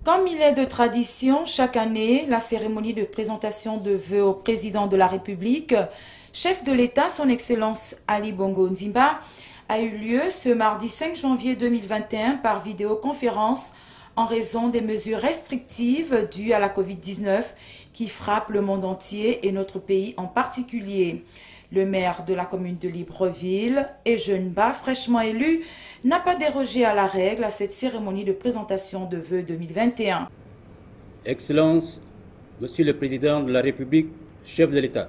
Comme il est de tradition, chaque année, la cérémonie de présentation de vœux au président de la République, chef de l'État, son Excellence Ali Bongo Ondimba, a eu lieu ce mardi 5 janvier 2021 par vidéoconférence en raison des mesures restrictives dues à la Covid-19 qui frappent le monde entier et notre pays en particulier. Le maire de la commune de Libreville, Ejenba, fraîchement élu, n'a pas dérogé à la règle à cette cérémonie de présentation de vœux 2021. Excellence, Monsieur le Président de la République, chef de l'État,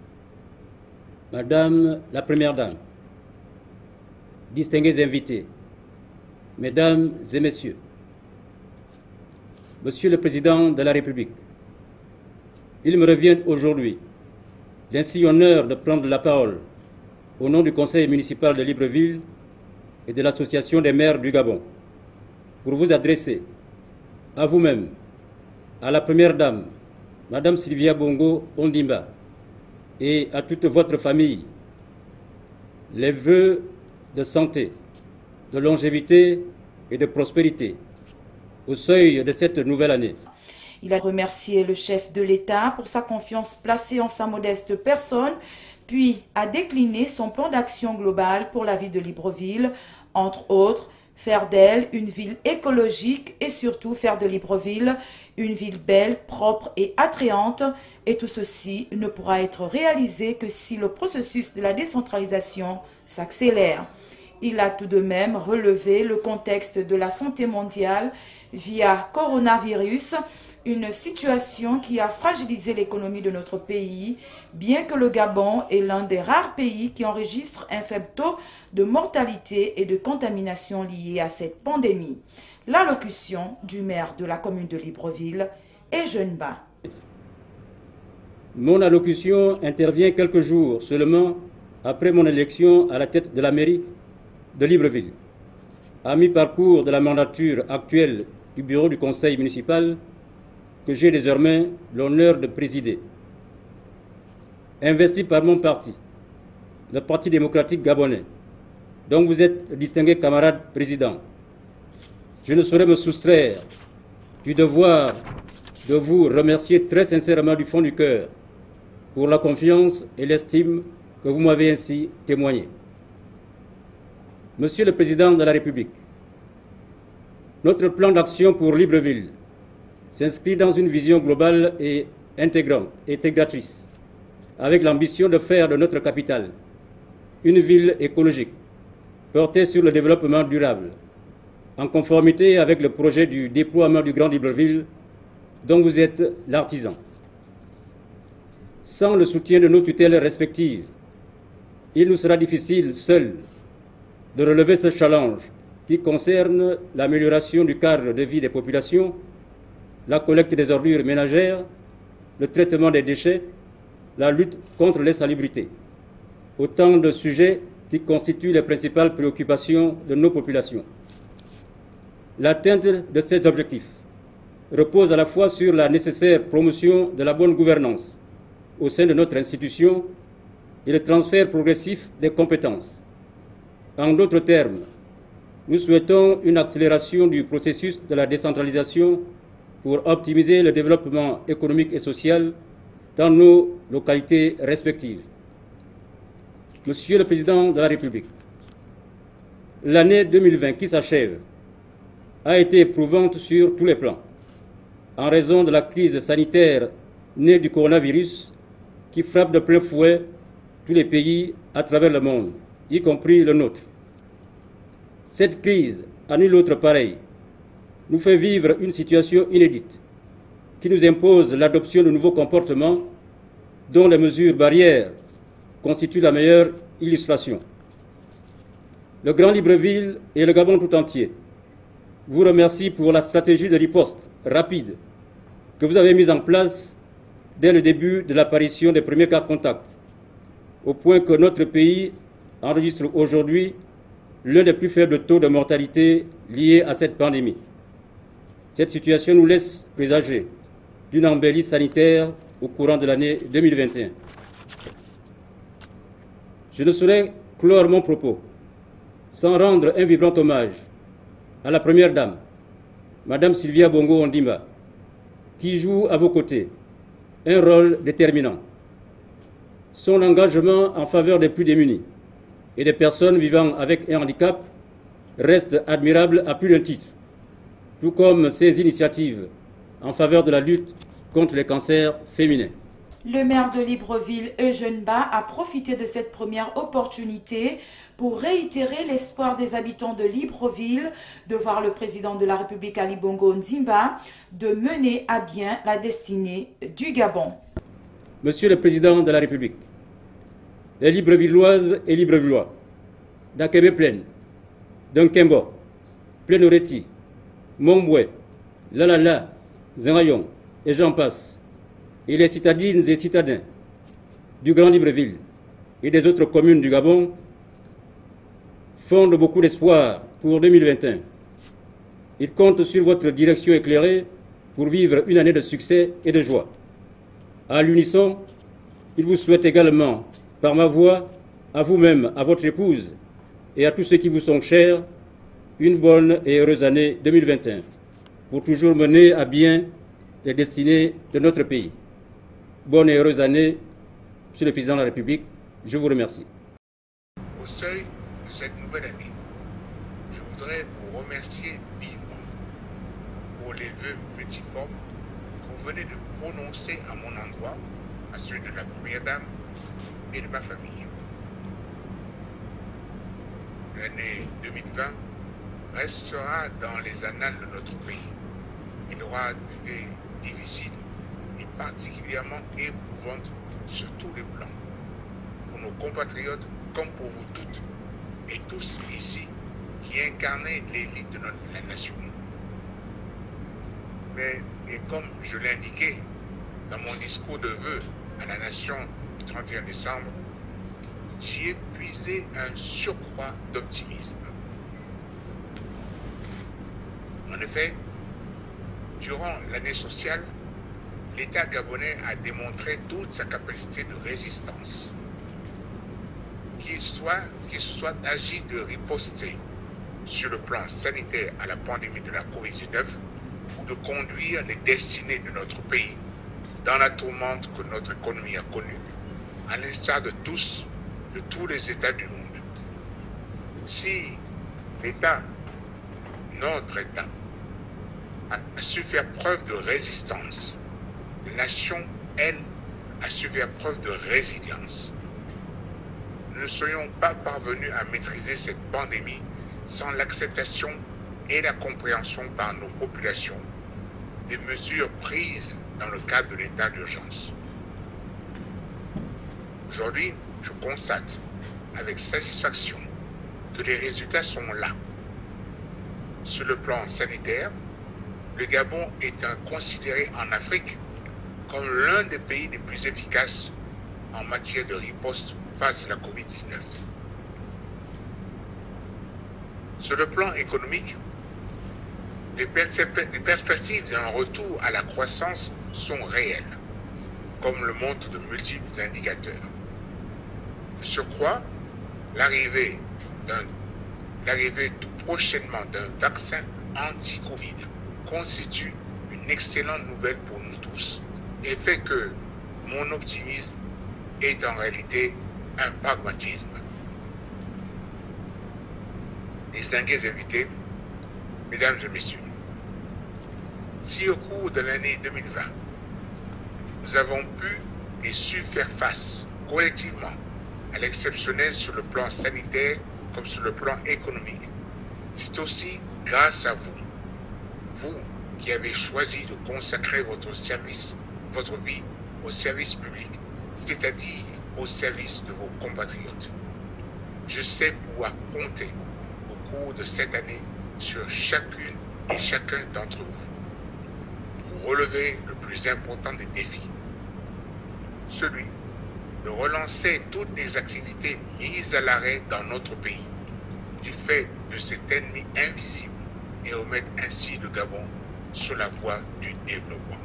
Madame la Première Dame, distingués invités, Mesdames et Messieurs, Monsieur le Président de la République, il me revient aujourd'hui l'insigne honneur de prendre la parole au nom du Conseil municipal de Libreville et de l'Association des maires du Gabon pour vous adresser à vous-même, à la Première Dame, Madame Sylvia Bongo Ondimba, et à toute votre famille, les vœux de santé, de longévité et de prospérité au seuil de cette nouvelle année. Il a remercié le chef de l'État pour sa confiance placée en sa modeste personne, puis a décliné son plan d'action global pour la ville de Libreville, entre autres, faire d'elle une ville écologique et surtout faire de Libreville une ville belle, propre et attrayante. Et tout ceci ne pourra être réalisé que si le processus de la décentralisation s'accélère. Il a tout de même relevé le contexte de la santé mondiale via coronavirus, une situation qui a fragilisé l'économie de notre pays, bien que le Gabon est l'un des rares pays qui enregistre un faible taux de mortalité et de contamination liés à cette pandémie. L'allocution du maire de la commune de Libreville, Ejenba. Mon allocution intervient quelques jours seulement après mon élection à la tête de la mairie de Libreville. À mi-parcours de la mandature actuelle du bureau du conseil municipal, que j'ai désormais l'honneur de présider. Investi par mon parti, le Parti démocratique gabonais, dont vous êtes le distingué camarade président, je ne saurais me soustraire du devoir de vous remercier très sincèrement du fond du cœur pour la confiance et l'estime que vous m'avez ainsi témoigné. Monsieur le Président de la République, notre plan d'action pour Libreville s'inscrit dans une vision globale et intégratrice, avec l'ambition de faire de notre capitale une ville écologique, portée sur le développement durable, en conformité avec le projet du déploiement du Grand Libreville, dont vous êtes l'artisan. Sans le soutien de nos tutelles respectives, il nous sera difficile, seuls, de relever ce challenge qui concerne l'amélioration du cadre de vie des populations, la collecte des ordures ménagères, le traitement des déchets, la lutte contre l'insalubrité. Autant de sujets qui constituent les principales préoccupations de nos populations. L'atteinte de ces objectifs repose à la fois sur la nécessaire promotion de la bonne gouvernance au sein de notre institution et le transfert progressif des compétences. En d'autres termes, nous souhaitons une accélération du processus de la décentralisation pour optimiser le développement économique et social dans nos localités respectives. Monsieur le Président de la République, l'année 2020 qui s'achève a été éprouvante sur tous les plans, en raison de la crise sanitaire née du coronavirus qui frappe de plein fouet tous les pays à travers le monde, y compris le nôtre. Cette crise, à nul autre pareil, nous fait vivre une situation inédite qui nous impose l'adoption de nouveaux comportements dont les mesures barrières constituent la meilleure illustration. Le Grand Libreville et le Gabon tout entier vous remercient pour la stratégie de riposte rapide que vous avez mise en place dès le début de l'apparition des premiers cas contacts, au point que notre pays enregistre aujourd'hui l'un des plus faibles taux de mortalité liés à cette pandémie. Cette situation nous laisse présager d'une embellie sanitaire au courant de l'année 2021. Je ne saurais clore mon propos sans rendre un vibrant hommage à la Première Dame, Madame Sylvia Bongo Ondimba, qui joue à vos côtés un rôle déterminant. Son engagement en faveur des plus démunis et des personnes vivant avec un handicap reste admirable à plus d'un titre, tout comme ses initiatives en faveur de la lutte contre les cancers féminins. Le maire de Libreville, Eugène Ba, a profité de cette première opportunité pour réitérer l'espoir des habitants de Libreville de voir le président de la République, Ali Bongo Ondimba, de mener à bien la destinée du Gabon. Monsieur le Président de la République, les Librevilloises et Librevillois, d'Akébé-Plaine, d'Unkembo, Plénoreti, Momboué, Lalala, Zenrayon, et j'en passe, et les citadines et citadins du Grand Libreville et des autres communes du Gabon fondent beaucoup d'espoir pour 2021. Ils comptent sur votre direction éclairée pour vivre une année de succès et de joie. À l'unisson, ils vous souhaitent également, par ma voix, à vous-même, à votre épouse et à tous ceux qui vous sont chers, une bonne et heureuse année 2021 pour toujours mener à bien les destinées de notre pays. Bonne et heureuse année, Monsieur le Président de la République. Je vous remercie. Au seuil de cette nouvelle année, je voudrais vous remercier vivement pour les vœux multiformes que vous venez de prononcer à mon endroit, à celui de la Première Dame et de ma famille. L'année 2020 restera dans les annales de notre pays. Il aura été difficile et particulièrement éprouvante sur tous les plans, pour nos compatriotes comme pour vous toutes et tous ici qui incarnez l'élite de la nation. Mais, et comme je l'ai indiqué dans mon discours de vœux à la nation du 31 décembre, j'y ai puisé un surcroît d'optimisme. En effet, durant l'année sociale, l'État gabonais a démontré toute sa capacité de résistance. Qu'il se soit agi de riposter sur le plan sanitaire à la pandémie de la Covid-19 ou de conduire les destinées de notre pays dans la tourmente que notre économie a connue, à l'instar de tous les États du monde. Si l'État, notre État, a su faire preuve de résistance, la nation, elle, a su faire preuve de résilience. Nous ne serions pas parvenus à maîtriser cette pandémie sans l'acceptation et la compréhension par nos populations des mesures prises dans le cadre de l'état d'urgence. Aujourd'hui, je constate avec satisfaction que les résultats sont là. Sur le plan sanitaire, le Gabon est considéré en Afrique comme l'un des pays les plus efficaces en matière de riposte face à la Covid-19. Sur le plan économique, les perspectives d'un retour à la croissance sont réelles, comme le montrent de multiples indicateurs. De surcroît, l'arrivée tout prochainement d'un vaccin anti-Covid constitue une excellente nouvelle pour nous tous et fait que mon optimisme est en réalité un pragmatisme. Distingués invités, mesdames et messieurs, si au cours de l'année 2020, nous avons pu et su faire face collectivement à l'exceptionnel sur le plan sanitaire comme sur le plan économique, c'est aussi grâce à vous, vous qui avez choisi de consacrer votre vie au service public, c'est-à-dire au service de vos compatriotes. Je sais pouvoir compter au cours de cette année sur chacune et chacun d'entre vous pour relever le plus important des défis, celui de relancer toutes les activités mises à l'arrêt dans notre pays du fait de cet ennemi invisible et remettre ainsi le Gabon sur la voie du développement.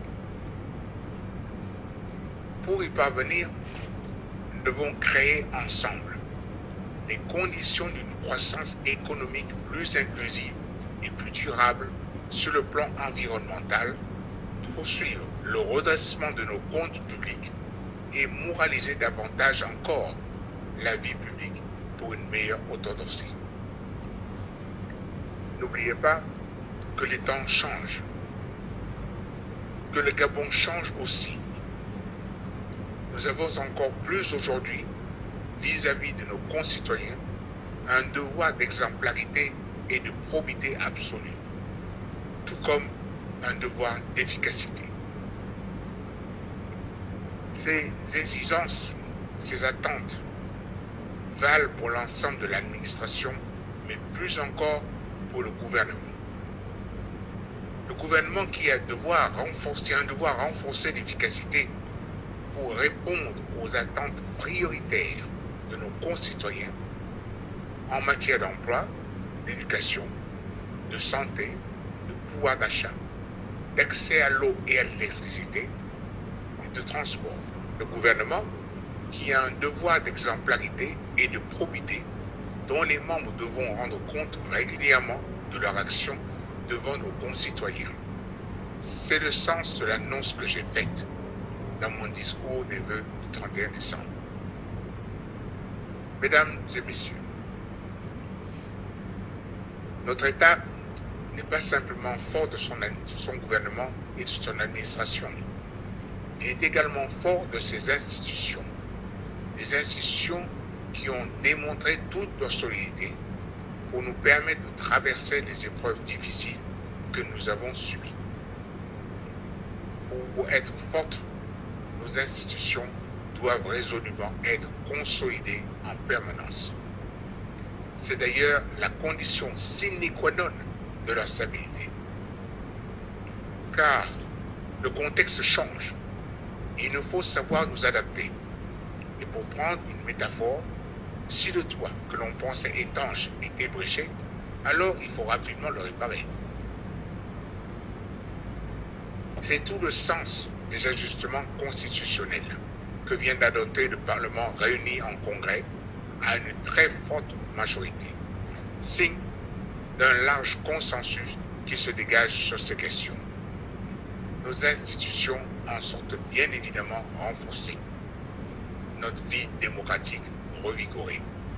Pour y parvenir, nous devons créer ensemble les conditions d'une croissance économique plus inclusive et plus durable sur le plan environnemental, poursuivre le redressement de nos comptes publics et moraliser davantage encore la vie publique pour une meilleure orthodoxie. N'oubliez pas que les temps changent, que le Gabon change aussi. Nous avons encore plus aujourd'hui, vis-à-vis de nos concitoyens, un devoir d'exemplarité et de probité absolue, tout comme un devoir d'efficacité. Ces exigences, ces attentes valent pour l'ensemble de l'administration, mais plus encore pour le gouvernement. Le gouvernement qui a un devoir renforcer l'efficacité pour répondre aux attentes prioritaires de nos concitoyens en matière d'emploi, d'éducation, de santé, de pouvoir d'achat, d'accès à l'eau et à l'électricité et de transport. Le gouvernement qui a un devoir d'exemplarité et de probité dont les membres devront rendre compte régulièrement de leur action devant nos concitoyens. C'est le sens de l'annonce que j'ai faite dans mon discours des vœux du 31 décembre. Mesdames et messieurs, notre État n'est pas simplement fort de son gouvernement et de son administration. Il est également fort de ses institutions. Des institutions qui ont démontré toute leur solidité pour nous permettre de traverser les épreuves difficiles que nous avons subies. Pour être fortes, nos institutions doivent résolument être consolidées en permanence. C'est d'ailleurs la condition sine qua non de leur stabilité. Car le contexte change. Il nous faut savoir nous adapter. Et pour prendre une métaphore, si le toit que l'on pensait étanche est ébréché, alors il faut rapidement le réparer. C'est tout le sens des ajustements constitutionnels que vient d'adopter le Parlement réuni en congrès à une très forte majorité, signe d'un large consensus qui se dégage sur ces questions. Nos institutions en sortent bien évidemment renforcées, notre vie démocratique revigorée.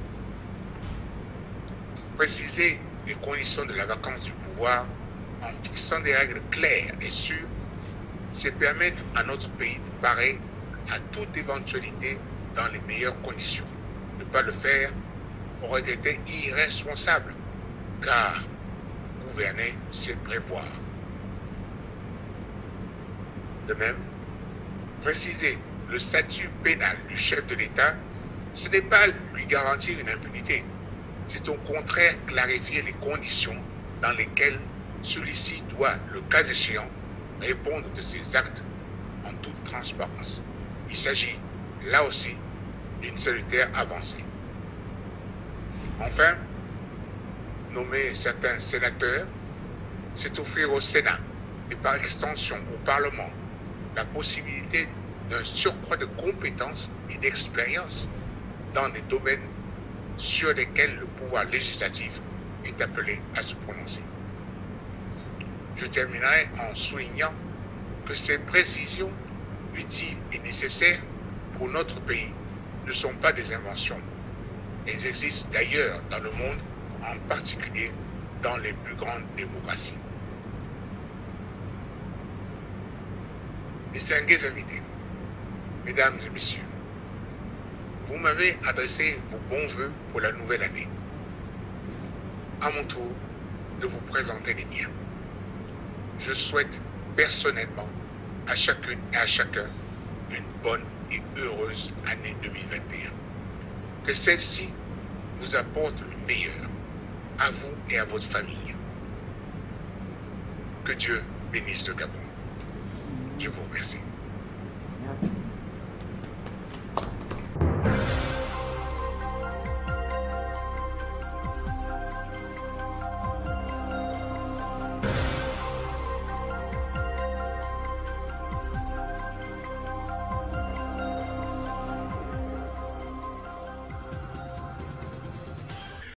Préciser les conditions de la vacance du pouvoir en fixant des règles claires et sûres, c'est permettre à notre pays de parer à toute éventualité dans les meilleures conditions. Ne pas le faire aurait été irresponsable, car gouverner, c'est prévoir. De même, préciser le statut pénal du chef de l'État, ce n'est pas lui garantir une impunité, c'est au contraire clarifier les conditions dans lesquelles celui-ci doit, le cas échéant, répondre de ses actes en toute transparence. Il s'agit, là aussi, d'une salutaire avancée. Enfin, nommer certains sénateurs, c'est offrir au Sénat et par extension au Parlement la possibilité d'un surcroît de compétences et d'expérience dans des domaines sur lesquels le pouvoir législatif est appelé à se prononcer. Je terminerai en soulignant que ces précisions utiles et nécessaires pour notre pays ne sont pas des inventions. Elles existent d'ailleurs dans le monde, en particulier dans les plus grandes démocraties. Distingués invités, mesdames et messieurs, vous m'avez adressé vos bons vœux pour la nouvelle année. À mon tour de vous présenter les miens. Je souhaite personnellement à chacune et à chacun une bonne et heureuse année 2021. Que celle-ci vous apporte le meilleur à vous et à votre famille. Que Dieu bénisse le Gabon. Je vous remercie.